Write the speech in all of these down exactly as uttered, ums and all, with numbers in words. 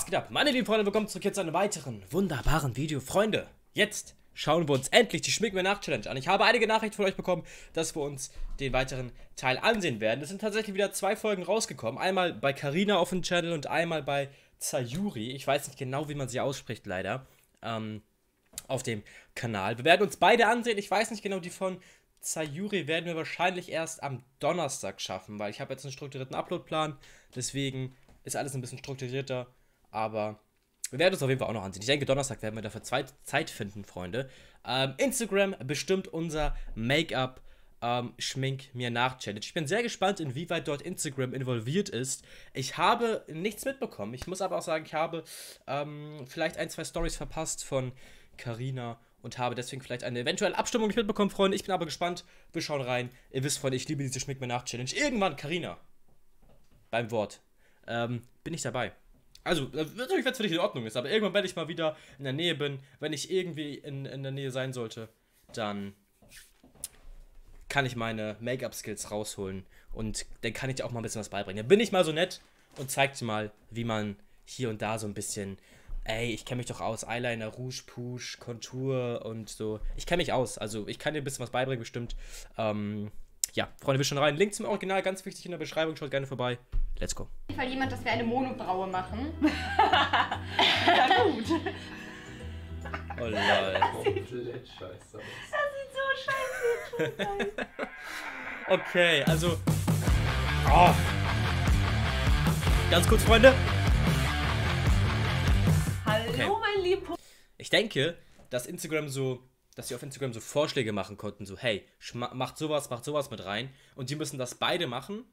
geht ab? Meine lieben Freunde, willkommen zurück jetzt zu einem weiteren wunderbaren Video. Freunde, jetzt schauen wir uns endlich die Schmink mir nach Challenge an. Ich habe einige Nachrichten von euch bekommen, dass wir uns den weiteren Teil ansehen werden. Es sind tatsächlich wieder zwei Folgen rausgekommen. Einmal bei Carina auf dem Channel und einmal bei Sayuri. Ich weiß nicht genau, wie man sie ausspricht, leider. Ähm, auf dem Kanal. Wir werden uns beide ansehen. Ich weiß nicht genau, die von Sayuri werden wir wahrscheinlich erst am Donnerstag schaffen, weil ich habe jetzt einen strukturierten Uploadplan. Deswegen ist alles ein bisschen strukturierter. Aber wir werden uns auf jeden Fall auch noch ansehen. Ich denke, Donnerstag werden wir dafür Zeit finden, Freunde. Ähm, Instagram bestimmt unser Make-up ähm, Schmink mir nach Challenge. Ich bin sehr gespannt, inwieweit dort Instagram involviert ist. Ich habe nichts mitbekommen. Ich muss aber auch sagen, ich habe ähm, vielleicht ein, zwei Stories verpasst von Carina und habe deswegen vielleicht eine eventuelle Abstimmung nicht mitbekommen, Freunde. Ich bin aber gespannt. Wir schauen rein. Ihr wisst, Freunde, ich liebe diese Schmink mir nach Challenge. Irgendwann, Carina, beim Wort, ähm, bin ich dabei. Also, natürlich, wenn es für dich in Ordnung ist, aber irgendwann, wenn ich mal wieder in der Nähe bin, wenn ich irgendwie in, in der Nähe sein sollte, dann kann ich meine Make-up-Skills rausholen und dann kann ich dir auch mal ein bisschen was beibringen. Dann bin ich mal so nett und zeig dir mal, wie man hier und da so ein bisschen, ey, ich kenne mich doch aus, Eyeliner, Rouge, Push, Kontur und so. Ich kenne mich aus, also ich kann dir ein bisschen was beibringen, bestimmt. Ähm, ja, Freunde, wir schon rein. Link zum Original, ganz wichtig in der Beschreibung, schaut gerne vorbei. Let's go. Auf jeden Fall jemand, dass wir eine Monobraue machen. Ja, gut. Oh lol. Das sieht scheiße aus. Das sieht so scheiße aus. Okay, also. Oh. Ganz kurz, Freunde. Hallo, Okay. mein Lieben. Ich denke, dass Instagram so, dass sie auf Instagram so Vorschläge machen konnten, so, hey, macht sowas, macht sowas mit rein. Und die müssen das beide machen.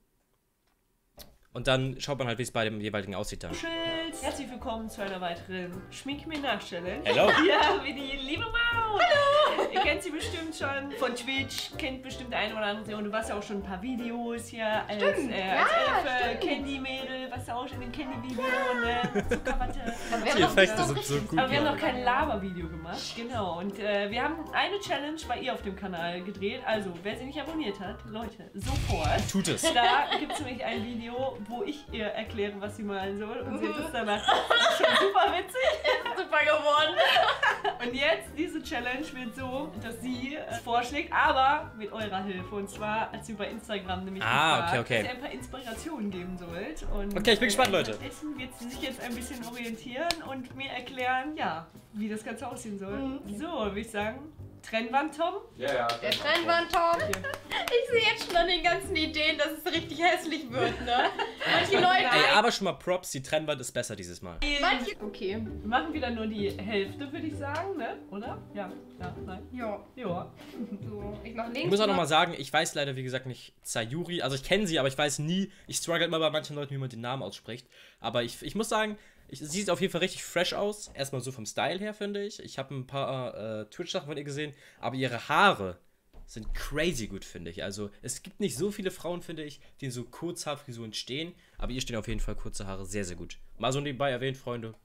Und dann schaut man halt, wie es bei dem jeweiligen aussieht dann. Schilz. Herzlich willkommen zu einer weiteren Schmink mir nach Challenge. Hello. Ja, wie die liebe Maus. Hallo. Ihr kennt sie bestimmt schon von Twitch, kennt bestimmt der eine oder andere. Und du warst ja auch schon ein paar Videos hier als, Stimmt. äh, Ja, als Elfe, stimmt. Candy-Mädel, was auch schon in den Candy-Video, ne? Zuckerwatte. Aber wir Die haben noch Effekte nicht sind so richtig- gut. Aber wir haben Mann. noch kein Lava-Video gemacht, genau. Und äh, wir haben eine Challenge bei ihr auf dem Kanal gedreht. Also, wer sie nicht abonniert hat, Leute, sofort. Tut es. Da gibt es nämlich ein Video, wo ich ihr erkläre, was sie malen soll. Und sie hat es danach schon super witzig. Super geworden. Und jetzt, diese Challenge wird so, dass sie es vorschlägt, aber mit eurer Hilfe. Und zwar hat sie bei Instagram nämlich Ah, gefragt, okay, okay. dass ihr ein paar Inspirationen geben sollt. Und Okay, ich bin gespannt, Leute. Essen wird sie sich jetzt ein bisschen orientieren und mir erklären, ja, wie das Ganze aussehen soll. Mhm. So, würde ich sagen, Trennwand, Tom. Ja, ja. Der Trennwand-Top. Ich sehe jetzt schon an den ganzen Ideen, dass es richtig hässlich wird, ne? Manche Leute... Ey, aber schon mal Props, die Trennwand ist besser dieses Mal. Manche... Okay. Wir machen wieder nur die Hälfte, würde ich sagen, ne? Oder? Ja, ja, nein. Ja. Ja. So, ich mach links. Ich muss auch nochmal sagen, ich weiß leider, wie gesagt, nicht Sayuri. Also ich kenne sie, aber ich weiß nie, ich struggle immer bei manchen Leuten, wie man den Namen ausspricht. Aber ich, ich muss sagen, ich, sie sieht auf jeden Fall richtig fresh aus. Erstmal so vom Style her, finde ich. Ich habe ein paar äh, Twitch-Sachen von ihr gesehen, aber ihre Haare sind crazy gut, finde ich. Also es gibt nicht so viele Frauen, finde ich, die in so Kurzhaarfrisuren stehen, aber ihr stehen auf jeden Fall kurze Haare sehr, sehr gut. Mal so nebenbei erwähnt, Freunde.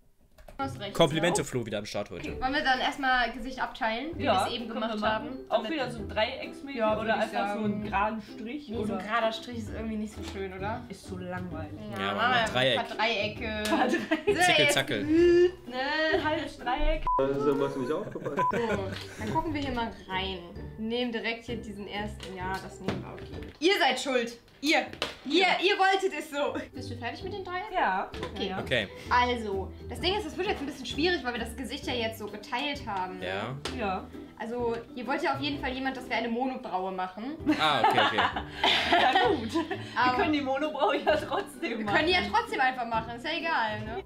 Hast recht. Komplimente, Flo, wieder am Start heute. Wollen wir dann erstmal Gesicht abteilen, wie Ja, wir es eben können wir gemacht machen. haben? Auch Damit- wieder so dreiecksmäßig Ja, oder würde ich einfach so sagen. einen geraden Strich? Nee, so oder? ein gerader Strich ist irgendwie nicht so schön, oder? Ist so langweilig. Ja, aber machen wir mach Dreieck. Ein paar Dreiecke. Paar Dreiecke. So, Zickel, jetzt- zackel. Ne, Ein halbes Dreieck. Also, hast du nicht aufgepasst? So, dann gucken wir hier mal rein. Nehmen direkt hier diesen ersten. Ja, das nehmen wir, okay. Ihr seid schuld. Ihr. Ihr, ihr wolltet es so. Bist du fertig mit den Dreiecken? Ja. Okay. Ja. Okay, Also, das Ding ist, das wird jetzt ein bisschen schwierig, weil wir das Gesicht ja jetzt so geteilt haben. ne? ja. Ja. Also, hier wollte ja auf jeden Fall jemand, dass wir eine Monobraue machen. Ah, okay, okay. Ja, gut. Wir Aber können die Monobraue ja trotzdem wir machen. können die ja trotzdem einfach machen, ist ja egal, ne?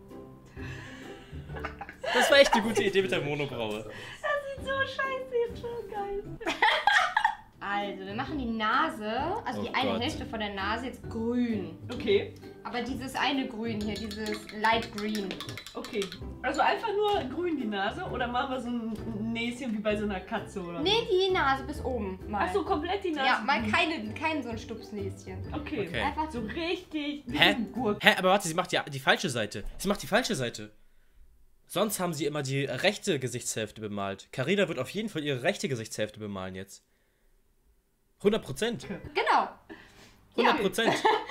Das war echt eine gute Idee mit der Monobraue. Das sieht so scheiße jetzt schon geil. Also, wir machen die Nase, also Oh die eine Gott. Hälfte von der Nase jetzt grün. Okay. Aber dieses eine Grün hier, dieses Light Green. Okay. Also einfach nur grün die Nase oder machen wir so ein Näschen wie bei so einer Katze oder? Nee, die Nase bis oben mal. Ach so, komplett die Nase. Ja, mal keine, kein so ein Stupsnäschen. Okay. Okay. Einfach So richtig wie Hä? eine Gurke. Hä, aber warte, sie macht ja die falsche Seite. Sie macht die falsche Seite. Sonst haben sie immer die rechte Gesichtshälfte bemalt. Carina wird auf jeden Fall ihre rechte Gesichtshälfte bemalen jetzt. hundert Prozent. Genau. hundert Prozent.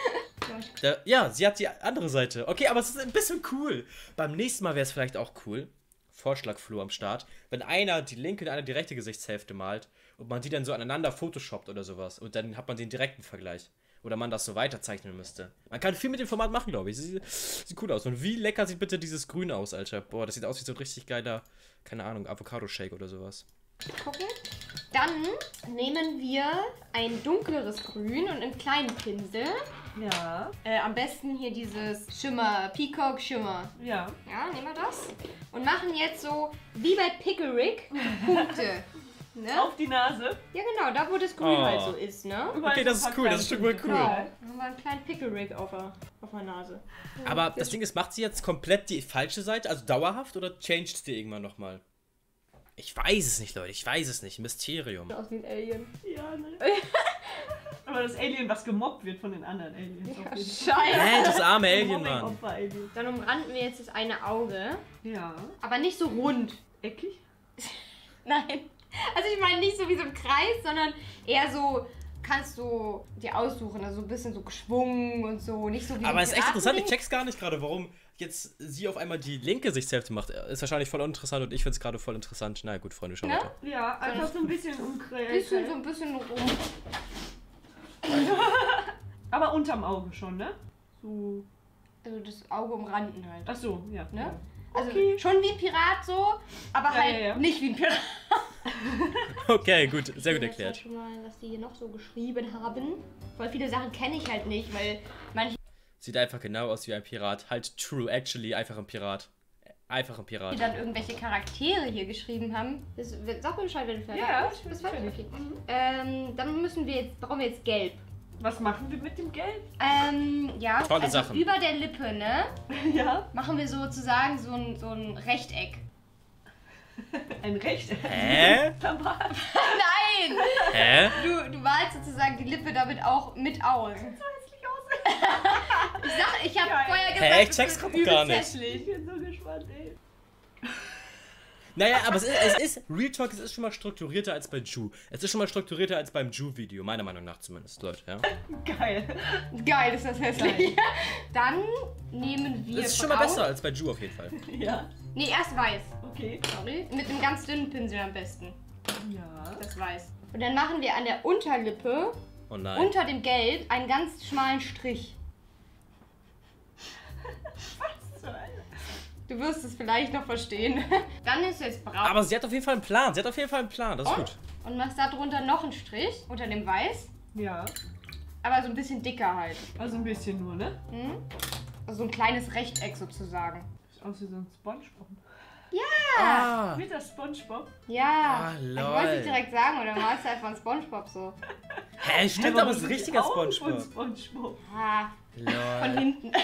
Da, ja, sie hat die andere Seite. Okay, aber es ist ein bisschen cool. Beim nächsten Mal wäre es vielleicht auch cool. Vorschlag Flo am Start. Wenn einer die linke und einer die rechte Gesichtshälfte malt und man die dann so aneinander photoshoppt oder sowas. Und dann hat man den direkten Vergleich. Oder man das so weiterzeichnen müsste. Man kann viel mit dem Format machen, glaube ich. Sieht, sieht cool aus. Und wie lecker sieht bitte dieses Grün aus, Alter. Boah, das sieht aus wie so ein richtig geiler, keine Ahnung, Avocado-Shake oder sowas. Gucken. Dann nehmen wir ein dunkleres Grün und einen kleinen Pinsel. Ja. Äh, am besten hier dieses Schimmer, Peacock Schimmer. Ja. Ja, nehmen wir das. Und machen jetzt so, wie bei Pickerick, Punkte. Ne? Auf die Nase. Ja genau, da wo das Grün Oh. halt so ist, ne? Überall Okay, so das ist ein paar cool, das ist schon mal kleine cool. Genau. Dann haben wir einen kleinen Pickerick auf der, auf der Nase. Aber das Ding ist, macht sie jetzt komplett die falsche Seite, also dauerhaft, oder changed sie irgendwann nochmal? Ich weiß es nicht, Leute, ich weiß es nicht. Mysterium. Aus wie ein Alien. Ja, ne? Aber das Alien, was gemobbt wird von den anderen Aliens. Ja, auf jeden scheiße. Hä, das arme Fall. Alien, Mann. Mobbing-Opfer-Alien. Dann umranden wir jetzt das eine Auge. Ja. Aber nicht so rund. Eckig? Nein. Also ich meine nicht so wie so ein Kreis, sondern eher so, kannst du dir aussuchen, also so ein bisschen so geschwungen und so, nicht so wie Aber ein es ist echt interessant, ich Piratending. check's gar nicht gerade, warum jetzt sie auf einmal die linke Gesichtshälfte macht. Ist wahrscheinlich voll uninteressant und ich find's gerade voll interessant. Na gut, Freunde, schauen Ne? weiter. Ja, einfach so ein bisschen umkreis. Bisschen, so ein bisschen rum. Aber unterm Auge schon, ne? So. Also das Auge umranden halt. Ach so, ja. Ne? Also Okay. schon wie ein Pirat so, aber Ja, halt ja, ja. nicht wie ein Pirat. Okay, gut, sehr gut Ich weiß erklärt. schon mal, was die hier noch so geschrieben haben. Voll viele Sachen kenne ich halt nicht, weil manche Sieht einfach genau aus wie ein Pirat. Halt true, actually, einfach ein Pirat. Einfach ein Pirat. dann irgendwelche Charaktere hier geschrieben haben. Das, sag mir Bescheid, wenn du fertig Ja, bist. ich bin Das fertig. fertig. Okay. Ähm, dann müssen wir jetzt, brauchen wir jetzt Gelb. Was machen wir mit dem Gelb? Ähm, ja, Tolle also Sachen. über der Lippe, ne, Ja. machen wir sozusagen so ein, so ein Rechteck. Ein Recht. Hä? Nein! Hä? Du, du malst sozusagen die Lippe damit auch mit aus. So hässlich aus. Ich sag, ich habe Geil. vorher gesagt, Hä, ich das check's ist grad übelst gar nicht. hässlich. Ich bin so gespannt, ey. Naja, aber es ist, es ist, Real Talk, es ist schon mal strukturierter als bei Ju. Es ist schon mal strukturierter als beim Ju-Video, meiner Meinung nach zumindest, Leute, ja. Geil. Geil ist das hässlich. Dann nehmen wir Es ist von schon mal außen- besser als bei Ju auf jeden Fall. Ja. Nee, erst weiß. Okay. Sorry. Mit einem ganz dünnen Pinsel am besten. Ja. Das weiß. Und dann machen wir an der Unterlippe, Oh nein. unter dem Gelb, einen ganz schmalen Strich. Du wirst es vielleicht noch verstehen. Dann ist es braun. Aber sie hat auf jeden Fall einen Plan, sie hat auf jeden Fall einen Plan, das ist Und? gut. Und machst da drunter noch einen Strich, unter dem Weiß. Ja. Aber so ein bisschen dicker halt. Also ein bisschen nur, ne? Hm? Also so ein kleines Rechteck sozusagen. Sieht aus wie so ein Spongebob. Ah, Mit der Spongebob. Ja. Ah, Ich lol. wollte nicht direkt sagen, oder malst du einfach einen Spongebob so. hä, stimmt, aber es ist ein richtiger Spongebob. Spongebob. Ah, von Lol. hinten.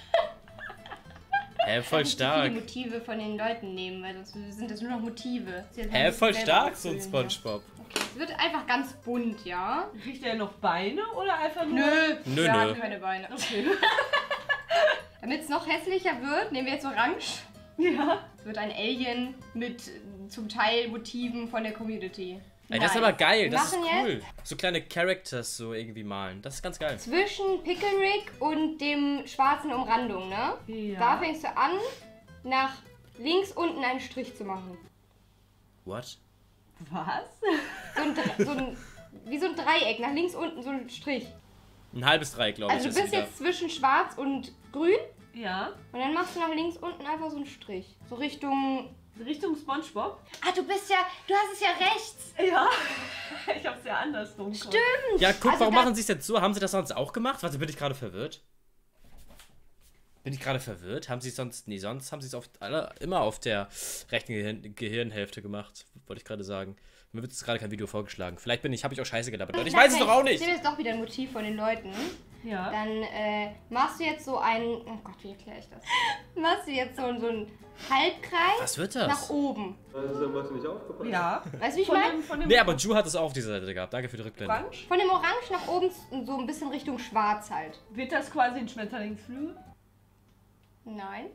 Hä, voll Nicht zu stark. viele Motive von den Leuten nehmen, weil sonst sind das nur noch Motive. Sie Hä, haben voll sich stark, selber so ein ausfüllen, Spongebob. ja. Okay. Es wird einfach ganz bunt, ja? Kriegt er noch Beine oder einfach nur... Nö, Nö, der nö. hat keine Beine. Okay. Damit es noch hässlicher wird, nehmen wir jetzt Orange. Ja. Es wird ein Alien mit äh, zum Teil Motiven von der Community. Ey, das ist Nice. aber geil, Wir das ist machen cool. jetzt So kleine Characters so irgendwie malen, das ist ganz geil. zwischen Pickerick und dem schwarzen Umrandung, ne? Ja. Da fängst du an, nach links unten einen Strich zu machen. What? Was? So ein, Dre- so ein, wie so ein Dreieck, nach links unten so ein Strich. Ein halbes Dreieck, glaube ich, Also du ist bist wieder. jetzt zwischen schwarz und grün Ja. und dann machst du nach links unten einfach so einen Strich. So Richtung... Richtung Spongebob? Ah, du bist ja... Du hast es ja rechts. Ja. Ich hab's ja andersrum. gemacht. Stimmt. Ja, guck, Also warum da- machen sie es jetzt so? Haben sie das sonst auch gemacht? Warte, bin ich gerade verwirrt? Bin ich gerade verwirrt? Haben sie es sonst... Nee, sonst haben sie es oft alle, immer auf der rechten Gehirn, Gehirnhälfte gemacht, wollte ich gerade sagen. Mir wird jetzt gerade kein Video vorgeschlagen. Vielleicht bin ich, habe ich auch scheiße gelabert. Leute. Ich weiß es doch auch Ich nicht. sehe jetzt doch wieder ein Motiv von den Leuten. Ja. Dann äh, machst du jetzt so einen... Oh Gott, wie erkläre ich das? Machst du jetzt so, so einen Halbkreis Was wird nach das? oben. Also Mathe nicht aufgepasst. Ja. Weißt du, wie ich Von meine? dem, von dem Nee, aber Ju hat es auch auf dieser Seite gehabt. Danke für die Rückblende. Orange. Von dem Orange nach oben so ein bisschen Richtung Schwarz halt. Wird das quasi ein Schmetterlingsflügel? Nein.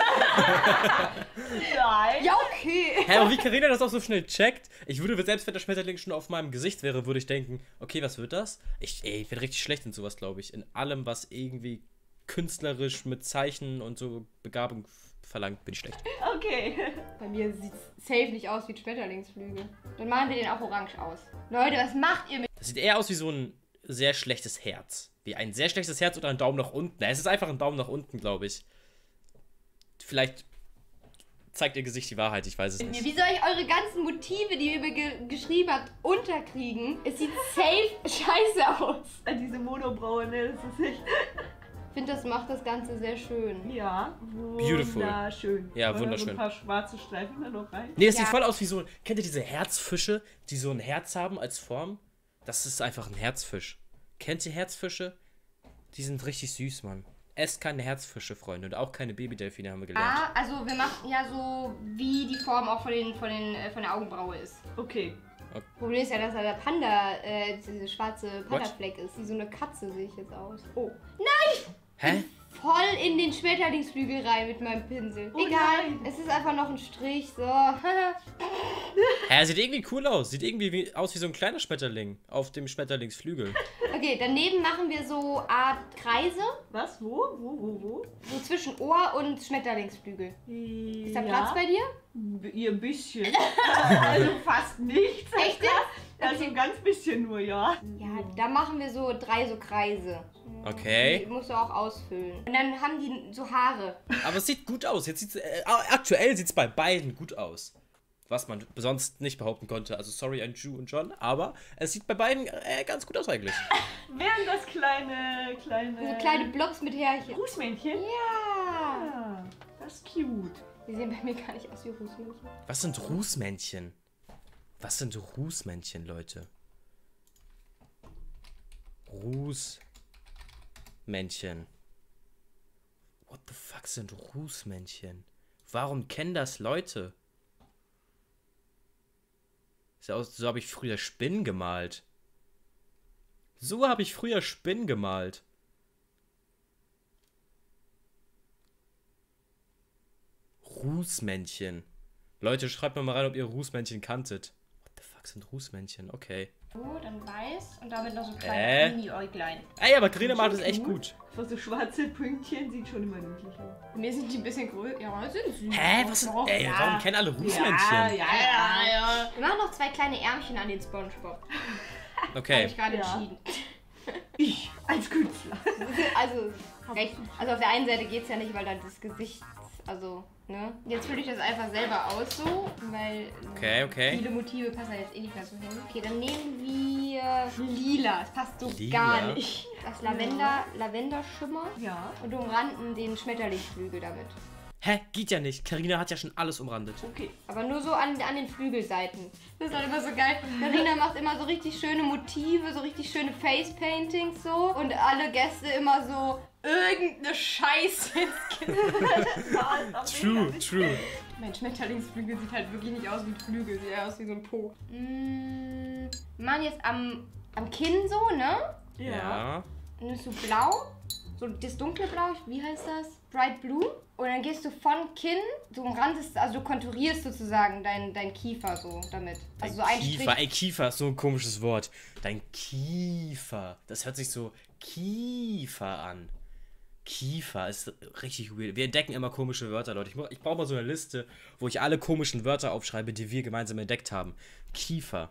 Nein. Ja, okay. Hä, aber wie Carina das auch so schnell checkt, ich würde, selbst wenn der Schmetterling schon auf meinem Gesicht wäre, würde ich denken, okay, was wird das? Ich, ey, ich bin richtig schlecht in sowas, glaube ich. In allem, was irgendwie künstlerisch mit Zeichen und so Begabung verlangt, bin ich schlecht. Okay. Bei mir sieht es safe nicht aus wie Schmetterlingsflügel. Dann machen wir den auch orange aus. Leute, was macht ihr mit... Das sieht eher aus wie so ein sehr schlechtes Herz. Wie ein sehr schlechtes Herz oder ein Daumen nach unten. Es ist einfach ein Daumen nach unten, glaube ich. Vielleicht zeigt ihr Gesicht die Wahrheit, ich weiß es nicht. Wie soll ich eure ganzen Motive, die ihr mir ge geschrieben habt, unterkriegen? Es sieht safe scheiße aus. Diese Monobraue, ne, das ist echt... Ich finde, das macht das Ganze sehr schön. Ja, Beautiful. wunderschön. Ja, Wollen wir wunderschön. So ein paar schwarze Streifen da noch rein? Nee, es Ja. sieht voll aus wie so... Kennt ihr diese Herzfische, die so ein Herz haben als Form? Das ist einfach ein Herzfisch. Kennt ihr Herzfische? Die sind richtig süß, Mann. Esst keine Herzfische, Freunde. Und auch keine Babydelfine, haben wir gelernt. Ah, also wir machen ja so, wie die Form auch von, den, von, den, äh, von der Augenbraue ist. Okay. Problem ist ja, dass da der Panda, äh, diese schwarze Panda-Fleck ist. Wie so eine Katze sehe ich jetzt aus. Oh. Nein! Hä? Voll in den Schmetterlingsflügel rein mit meinem Pinsel. Oh Egal, nein. es ist einfach noch ein Strich, so. Hä, sieht irgendwie cool aus. Sieht irgendwie wie, aus wie so ein kleiner Schmetterling auf dem Schmetterlingsflügel. Okay, daneben machen wir so Art Kreise, Was? Wo? Wo? Wo? Wo? so zwischen Ohr und Schmetterlingsflügel. Ist da ja. Platz bei dir? Ihr ein bisschen. Also fast nichts. Echt jetzt? Also ein ganz bisschen nur, ja. Ja, da machen wir so drei so Kreise. Okay. Die musst du auch ausfüllen. Und dann haben die so Haare. Aber es sieht gut aus. Jetzt sieht's, äh, aktuell sieht es bei beiden gut aus. Was man sonst nicht behaupten konnte. Also sorry an Ju und John, aber es sieht bei beiden äh, ganz gut aus eigentlich. Wären das kleine, kleine... So kleine Blobs mit Härchen. Rußmännchen? Ja. Ja, das ist cute. Die sehen bei mir gar nicht aus wie Rußmännchen. Was sind Rußmännchen? Was sind Rußmännchen, Leute? Rußmännchen. What the fuck sind Rußmännchen? Warum kennen das Leute? So, aus- so habe ich früher Spinnen gemalt. So habe ich früher Spinnen gemalt. Rußmännchen. Leute, schreibt mir mal rein, ob ihr Rußmännchen kanntet. What the fuck sind Rußmännchen? Okay. So, dann weiß und damit noch so Äh? kleine Mini-Äuglein. Ey, aber Carina macht es echt gut. So, so schwarze Pünktchen sieht schon immer niedlich aus. Bei mir sind die ein bisschen größer. Ja, sind sie. Hä, was sind. Ey, ja. warum kennen alle Rußmännchen? Ja, ja, ja. Wir machen noch zwei kleine Ärmchen an den Spongebob. Habe Okay. ich gerade Ja. entschieden. Ich als Künstler. Also, recht. Also auf der einen Seite geht es ja nicht, weil da das Gesicht, also, ne? Jetzt fülle ich das einfach selber aus so, weil Okay, okay. viele Motive passen da jetzt eh nicht mehr so hin. Okay, dann nehmen wir lila. Das passt so Lila? gar nicht. Das Lavender, Lavenderschimmer Ja. und umranden den Schmetterlingsflügel damit. Hä, geht ja nicht. Carina hat ja schon alles umrandet. Okay. Aber nur so an, an den Flügelseiten. Das ist halt immer so geil. Carina macht immer so richtig schöne Motive, so richtig schöne Face-Paintings so. Und alle Gäste immer so irgendeine Scheiße ins Gesicht. True, true. Mein Schmetterlingsflügel sieht halt wirklich nicht aus wie ein Flügel, sieht eher aus wie so ein Po. Mm, wir machen jetzt am, am Kinn so, ne? Ja. Ja. Und das ist so blau, so das dunkle Blau, wie heißt das? Bright Blue. Und dann gehst du von Kinn, du umrandest, also du konturierst sozusagen dein, dein Kiefer so damit. Also so ein Kiefer, Strich. ey, Kiefer ist so ein komisches Wort. Dein Kiefer. Das hört sich so Kiefer an. Kiefer ist richtig weird. Wir entdecken immer komische Wörter, Leute. Ich, mu- ich brauche mal so eine Liste, wo ich alle komischen Wörter aufschreibe, die wir gemeinsam entdeckt haben. Kiefer.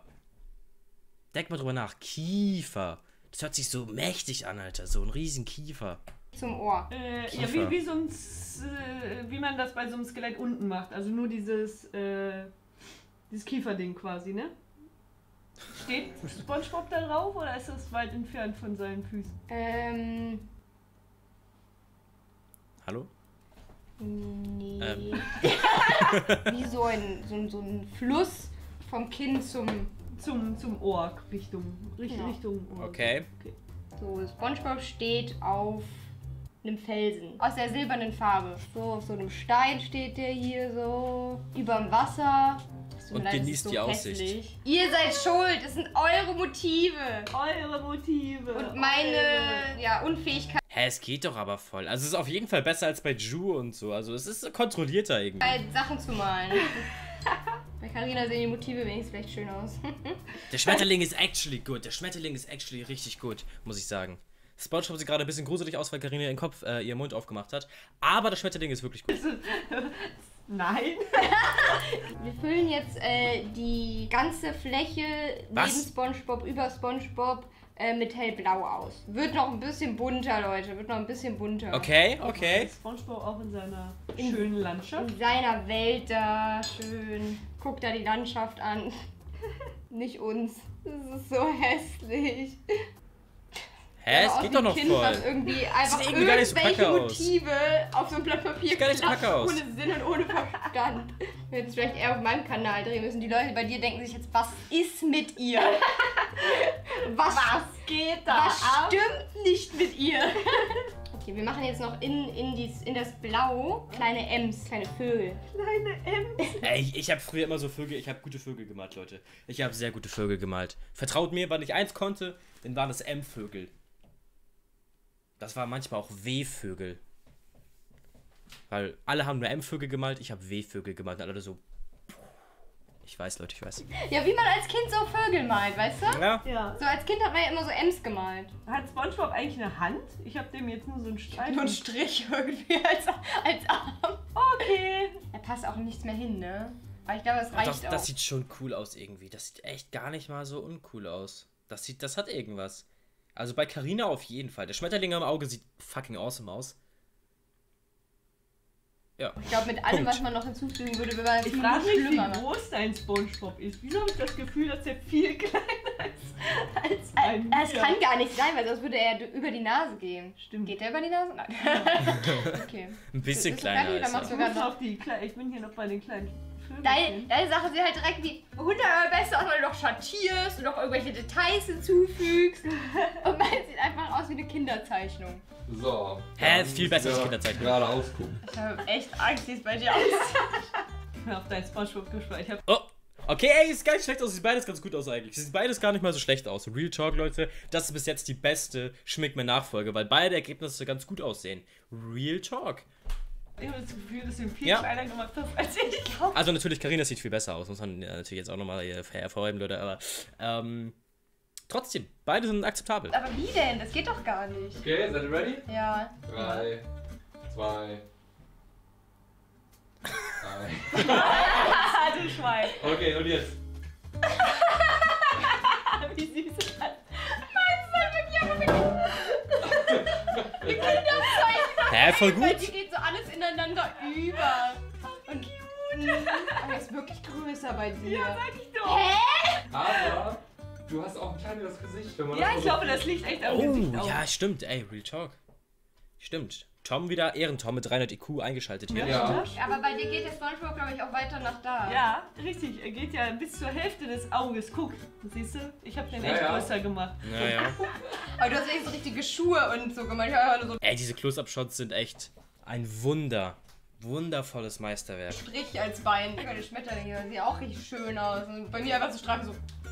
Denk mal drüber nach. Kiefer. Das hört sich so mächtig an, Alter. So ein riesen Kiefer. Zum Ohr. Äh, ja, Kiefer. wie, wie so ein, S- äh, wie man das bei so einem Skelett unten macht. Also nur dieses, äh, dieses Kieferding quasi, ne? Steht SpongeBob da drauf oder ist das weit entfernt von seinen Füßen? Ähm, Hallo? nee. Ähm. Wie so ein, so, ein, so ein Fluss vom Kinn zum... Zum, zum Ohr, Richtung, Richtung, Ja. Richtung Ohr. Okay. So, SpongeBob steht auf einem Felsen aus der silbernen Farbe. So, auf so einem Stein steht der hier so, überm Wasser. Es tut mir Und leid, es genießt ist so die Aussicht. hässlich. Ihr seid schuld, es sind eure Motive. Eure Motive. Und meine, ja, Unfähigkeit. Hä, Hä, es geht doch aber voll. Also es ist auf jeden Fall besser als bei Ju und so. Also es ist kontrollierter irgendwie. Bei Sachen zu malen. Bei Carina sehen die Motive wenigstens vielleicht schön aus. Der Schmetterling ist actually gut. Der Schmetterling ist actually richtig gut, muss ich sagen. SpongeBob sieht gerade ein bisschen gruselig aus, weil Carina ihren Kopf, äh, ihren Mund aufgemacht hat. Aber der Schmetterling ist wirklich gut. Nein. Wir füllen jetzt äh, die ganze Fläche Was? neben SpongeBob, über SpongeBob äh, mit hellblau aus. Wird noch ein bisschen bunter, Leute. Wird noch ein bisschen bunter. Okay, okay. SpongeBob auch in seiner schönen Landschaft. In seiner Welt da, schön. Guckt da die Landschaft an. Nicht uns. Das ist so hässlich. Hä, Aber es aus geht dem doch noch Kind, was voll. irgendwie einfach irgendwie gar nicht so irgendwelche kacke aus. Motive auf so ein Blatt Papier Sieht gar nicht so klatscht, kacke aus. ohne Sinn und ohne Verstand. Wir hätten es vielleicht eher auf meinem Kanal drehen müssen. Die Leute bei dir denken sich jetzt, was ist mit ihr? Was, Was geht da was ab? stimmt nicht mit ihr? Okay, wir machen jetzt noch in, in, dies, in das Blau kleine Ems, kleine Vögel. Kleine Ems. Ey, ich habe früher immer so Vögel, ich habe gute Vögel gemalt, Leute. Ich habe sehr gute Vögel gemalt. Vertraut mir, wann ich eins konnte, dann waren es M-Vögel. Das waren manchmal auch W-Vögel. Weil alle haben nur M-Vögel gemalt, ich habe W-Vögel gemalt. Und alle so. Ich weiß, Leute, ich weiß. Ja, wie man als Kind so Vögel malt, weißt du? Ja. Ja. So als Kind hat man ja immer so Ems gemalt. Hat SpongeBob eigentlich eine Hand? Ich habe dem jetzt nur so einen Streifen. Nur ein Strich irgendwie als, als Arm. Okay. Da passt auch nichts mehr hin, ne? Aber ich glaube, das Ach, reicht das, auch. das sieht schon cool aus irgendwie. Das sieht echt gar nicht mal so uncool aus. Das sieht, das hat irgendwas. Also bei Carina auf jeden Fall. Der Schmetterling am Auge sieht fucking awesome aus. Ja. Ich glaube, mit allem, Punkt. was man noch hinzufügen würde, wäre es Ich viel frage mich, wie schlimmer. groß dein SpongeBob ist. Wieso habe ich das Gefühl, dass er viel kleiner ist als ein Äh, Es mir? kann gar nicht sein, weil sonst würde er d- über die Nase gehen. Stimmt. Geht der über die Nase? Nein. Okay. Ein bisschen Bist du kleiner fertig, ist oder machst er. du Ich, muss gerade noch? auf die Kle ich bin hier noch bei den kleinen Vögeln. Deine, deine Sachen sehen halt direkt wie hundertmal besser aus, weil du noch schattierst und noch irgendwelche Details hinzufügst. Und meins sieht einfach aus wie eine Kinderzeichnung. So. Hä, dann ist viel müssen besser als wir Kinderzeichnung. Gerade ausgucken. Ich habe echt Angst, wie es bei dir aussieht. Ich bin auf dein SpongeBob gespannt. Ich hab Oh, okay, ey, ist gar nicht schlecht aus. Sieht beides ganz gut aus eigentlich. Sieht beides gar nicht mal so schlecht aus. Real Talk, Leute, das ist bis jetzt die beste Schmick mir Nachfolge, weil beide Ergebnisse ganz gut aussehen. Real Talk. ich hab das Gefühl, dass du ihn viel Ja. kleiner gemacht hast, als ich glaube. Also natürlich, Carina sieht viel besser aus. Muss man ja, natürlich jetzt auch nochmal hervorheben, Leute. Aber ähm, trotzdem, beide sind akzeptabel. Aber wie denn? Das geht doch gar nicht. Okay, seid ihr ready? Ja. Drei, zwei, drei. Ah, du Schwein. Okay, und jetzt? Wie süß ist das? Hä, voll Weil gut. die geht so alles ineinander über. Und aber er ist wirklich größer bei dir. Ja, sag ich doch. Aber du hast auch ein kleineres Gesicht. Wenn man Ja, das ich so glaube, das liegt echt am Oh, Gesicht auch. ja, stimmt. Ey, Real Talk. Stimmt. Tom wieder, Ehrentom mit dreihundert I Q eingeschaltet hier. Ja. Aber bei dir geht der SpongeBob, glaube ich, auch weiter nach da. Ja, richtig. Er geht ja bis zur Hälfte des Auges. Guck, siehst du? Ich habe den Ja, echt ja. größer gemacht. Naja. Aber du hast echt so richtige Schuhe und so gemacht. Ich habe einfach nur so Ey, diese Close-Up-Shots sind echt ein Wunder. Wundervolles Meisterwerk. einen Strich als Bein. Die Schmetterlinge sieht auch richtig schön aus. Und bei mir einfach so stramm so.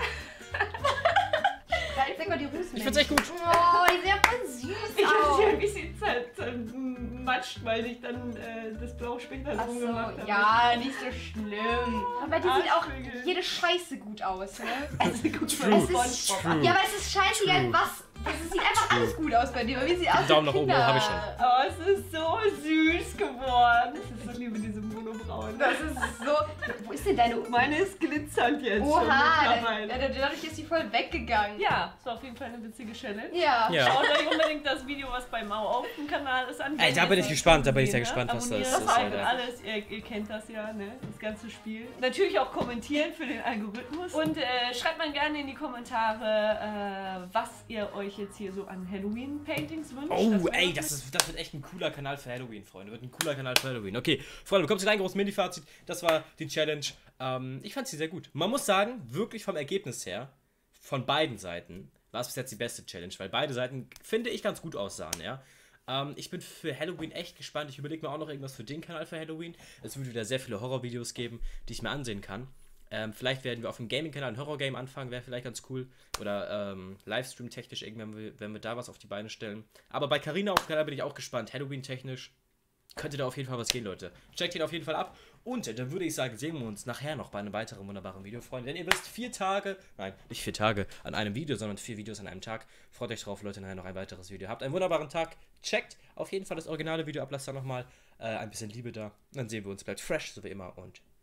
Zeig mal die Rüsten. Ich find's echt gut. Oh, die sehen ja voll süß Ich habe aus. sie ein bisschen zer- zermatscht, weil ich dann äh, das Blau später Ach drum so, gemacht habe. ja, nicht so schlimm. Aber bei dir sieht auch Arschvögel. jede Scheiße gut aus, ne? Also gut für True. Es ist, SpongeBob. ja, aber es ist scheißegal, True. was. Es sieht einfach alles gut aus bei dir. Bei mir sieht aus wie Daumen nach oben, Kinder. hab ich schon. Aber es ist so süß geworden. Das ist so liebe diese Monobrauen. Das ist so. Wo ist denn deine. Meine ist glitzernd jetzt schon Oha, mittlerweile. da- da- dadurch ist sie voll weggegangen. Ja, es war auf jeden Fall eine witzige Challenge. Ja. Ja. Schaut euch unbedingt das Video, was bei Mau auf dem Kanal ist, an. Ey, da Wenn bin ihr ich es gespannt, schon da bin ich sehr gesehen gespannt, habt. was das Abonnieren, ist, liken, Alter. alles, ihr, ihr kennt das ja, ne? Das ganze Spiel. Natürlich auch kommentieren für den Algorithmus. Und äh, schreibt mal gerne in die Kommentare, äh, was ihr euch jetzt hier so an Halloween-Paintings wünscht. Oh, Das ey, wäre das, ist, das wird echt ein cooler Kanal für Halloween, Freunde. Wird ein cooler Kanal für Halloween. Okay, Freunde, kommt zu einem großen Mini-Fazit. Das war die Challenge. Ähm, ich fand sie sehr gut. Man muss sagen, wirklich vom Ergebnis her, von beiden Seiten, war es bis jetzt die beste Challenge, weil beide Seiten, finde ich, ganz gut aussahen, ja. Ähm, ich bin für Halloween echt gespannt. Ich überlege mir auch noch irgendwas für den Kanal für Halloween. Es wird wieder sehr viele Horrorvideos geben, die ich mir ansehen kann. Ähm, vielleicht werden wir auf dem Gaming-Kanal ein Horror-Game anfangen, wäre vielleicht ganz cool. Oder ähm, Livestream-technisch irgendwann, wenn wir, wenn wir da was auf die Beine stellen. Aber bei Carina auf dem Kanal bin ich auch gespannt. Halloween-technisch könnte da auf jeden Fall was gehen, Leute. Checkt ihn auf jeden Fall ab. Und dann würde ich sagen, sehen wir uns nachher noch bei einem weiteren wunderbaren Video, Freunde. Denn ihr wisst, vier Tage, nein, nicht vier Tage an einem Video, sondern vier Videos an einem Tag. Freut euch drauf, Leute, nachher noch ein weiteres Video. Habt einen wunderbaren Tag. Checkt auf jeden Fall das originale Video ab. Lasst da nochmal äh, ein bisschen Liebe da. Dann sehen wir uns. Bleibt fresh, so wie immer. Und